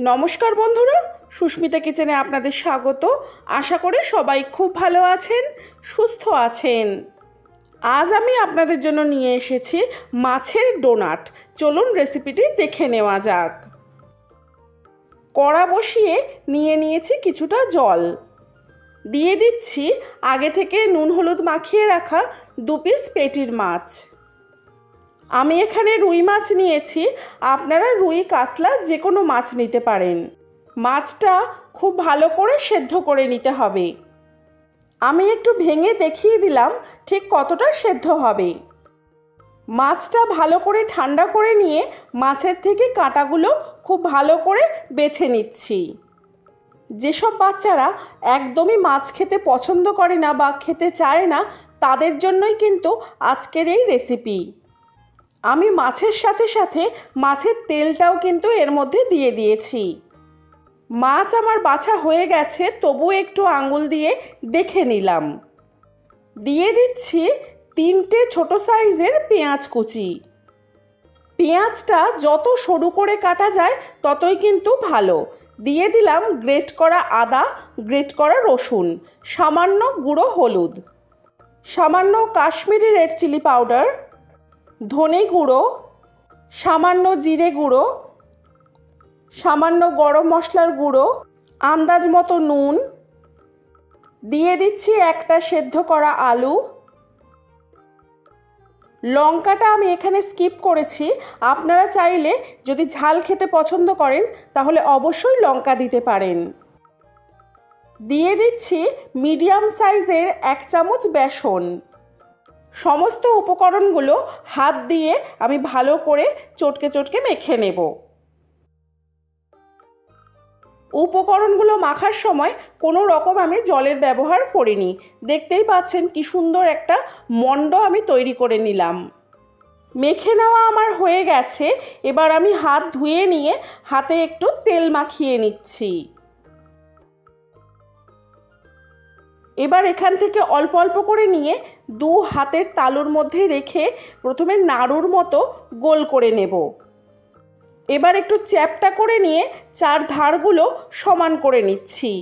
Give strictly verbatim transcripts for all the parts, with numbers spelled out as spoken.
নমস্কার বন্ধুরা, সুস্মিতা কিচেনে আপনাদের স্বাগত। আশা করি সবাই খুব ভালো আছেন, সুস্থ আছেন। আজ আমি আপনাদের জন্য নিয়ে এসেছি মাছের ডোনাট। চলুন রেসিপিটি দেখে নেওয়া যাক। কড়া বসিয়ে নিয়ে নিয়েছি কিছুটা জল, দিয়ে দিচ্ছি আগে থেকে নুন হলুদ মাখিয়ে রাখা দু পিস পেটির মাছ। আমি এখানে রুই মাছ নিয়েছি, আপনারা রুই কাতলা যে কোনো মাছ নিতে পারেন। মাছটা খুব ভালো করে সেদ্ধ করে নিতে হবে। আমি একটু ভেঙে দেখিয়ে দিলাম ঠিক কতটা সেদ্ধ হবে। মাছটা ভালো করে ঠান্ডা করে নিয়ে মাছের থেকে কাঁটাগুলো খুব ভালো করে বেছে নিচ্ছি। যেসব বাচ্চারা একদমই মাছ খেতে পছন্দ করে না বা খেতে চায় না, তাদের জন্যই কিন্তু আজকের এই রেসিপি। আমি মাছের সাথে সাথে মাছের তেলটাও কিন্তু এর মধ্যে দিয়ে দিয়েছি। মাছ আমার বাছা হয়ে গেছে, তবু একটু আঙুল দিয়ে দেখে নিলাম। দিয়ে দিচ্ছি তিনটে ছোট সাইজের পেঁয়াজ কুচি। পেঁয়াজটা যত সরু করে কাটা যায় ততই কিন্তু ভালো। দিয়ে দিলাম গ্রেট করা আদা, গ্রেট করা রসুন, সামান্য গুঁড়ো হলুদ, সামান্য কাশ্মীরি রেড চিলি পাউডার, ধনে গুঁড়ো, সামান্য জিরে গুঁড়ো, সামান্য গরম মশলার গুঁড়ো, আন্দাজ মতো নুন। দিয়ে দিচ্ছি একটা সেদ্ধ করা আলু। লঙ্কাটা আমি এখানে স্কিপ করেছি, আপনারা চাইলে যদি ঝাল খেতে পছন্দ করেন তাহলে অবশ্যই লঙ্কা দিতে পারেন। দিয়ে দিচ্ছি মিডিয়াম সাইজের এক চামচ বেসন। সমস্ত উপকরণগুলো হাত দিয়ে আমি ভালো করে চটকে চটকে মেখে নেব। উপকরণগুলো মাখার সময় কোনো রকম আমি জলের ব্যবহার করিনি। দেখতেই পাচ্ছেন কি সুন্দর একটা মণ্ড আমি তৈরি করে নিলাম। মেখে নেওয়া আমার হয়ে গেছে। এবার আমি হাত ধুয়ে নিয়ে হাতে একটু তেল মাখিয়ে নিচ্ছি। এবার এখান থেকে অল্প অল্প করে নিয়ে দু হাতের তালুর মধ্যে রেখে প্রথমে নাড়ুর মতো গোল করে নেব। এবার একটু চ্যাপটা করে নিয়ে চার ধারগুলো সমান করে নিচ্ছি।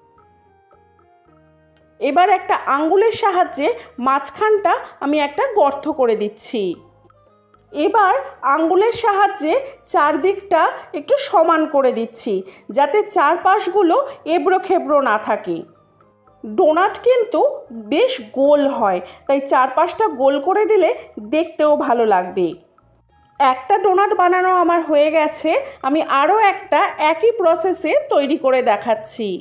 এবার একটা আঙ্গুলের সাহায্যে মাঝখানটা আমি একটা গর্ত করে দিচ্ছি। এবার আঙ্গুলের সাহায্যে চারদিকটা একটু সমান করে দিচ্ছি, যাতে চারপাশগুলো এবড়ো খেবড়ো না থাকে। ডোনাট কিন্তু বেশ গোল হয়, তাই চারপাশটা গোল করে দিলে দেখতেও ভালো লাগবে। একটা ডোনাট বানানো আমার হয়ে গেছে, আমি আরও একটা একই প্রসেসে তৈরি করে দেখাচ্ছি।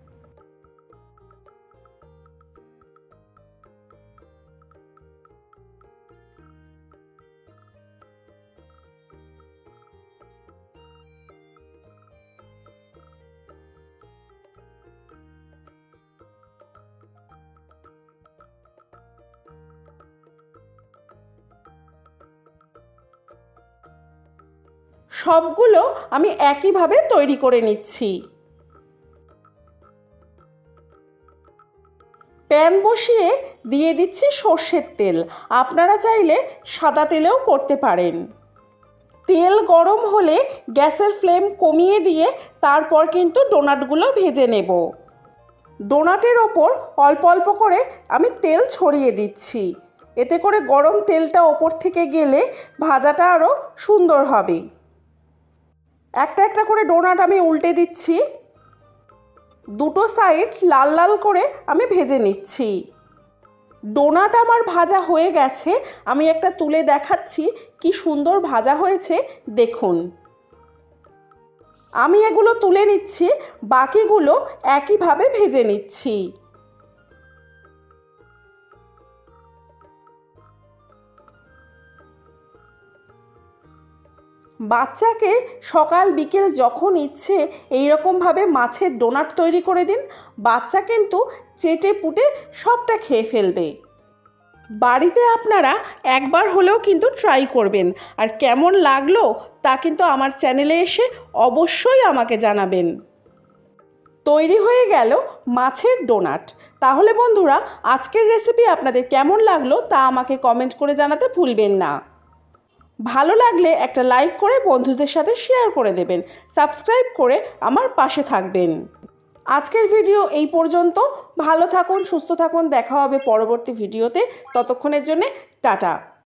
সবগুলো আমি একইভাবে তৈরি করে নিচ্ছি। প্যান বসিয়ে দিয়ে দিচ্ছি সর্ষের তেল। আপনারা চাইলে সাদা তেলেও করতে পারেন। তেল গরম হলে গ্যাসের ফ্লেম কমিয়ে দিয়ে তারপর কিন্তু ডোনাটগুলো ভেজে নেব। ডোনাটের ওপর অল্প অল্প করে আমি তেল ছড়িয়ে দিচ্ছি। এতে করে গরম তেলটা ওপর থেকে গেলে ভাজাটা আরও সুন্দর হবে। একটা একটা করে ডোনাট আমি উল্টে দিচ্ছি। দুটো সাইড লাল লাল করে আমি ভেজে নিচ্ছি। ডোনাট আমার ভাজা হয়ে গেছে, আমি একটা তুলে দেখাচ্ছি কি সুন্দর ভাজা হয়েছে দেখুন। আমি এগুলো তুলে নিচ্ছি, বাকিগুলো একইভাবে ভেজে নিচ্ছি। বাচ্চাকে সকাল বিকেল যখন ইচ্ছে এই রকমভাবে মাছের ডোনাট তৈরি করে দিন, বাচ্চা কিন্তু চেটে পুটে সবটা খেয়ে ফেলবে। বাড়িতে আপনারা একবার হলেও কিন্তু ট্রাই করবেন, আর কেমন লাগলো তা কিন্তু আমার চ্যানেলে এসে অবশ্যই আমাকে জানাবেন। তৈরি হয়ে গেল মাছের ডোনাট। তাহলে বন্ধুরা, আজকের রেসিপি আপনাদের কেমন লাগলো তা আমাকে কমেন্ট করে জানাতে ভুলবেন না। ভালো লাগলে একটা লাইক করে বন্ধুদের সাথে শেয়ার করে দেবেন, সাবস্ক্রাইব করে আমার পাশে থাকবেন। আজকের ভিডিও এই পর্যন্ত। ভালো থাকুন, সুস্থ থাকুন, দেখা হবে পরবর্তী ভিডিওতে। ততক্ষণের জন্য টাটা।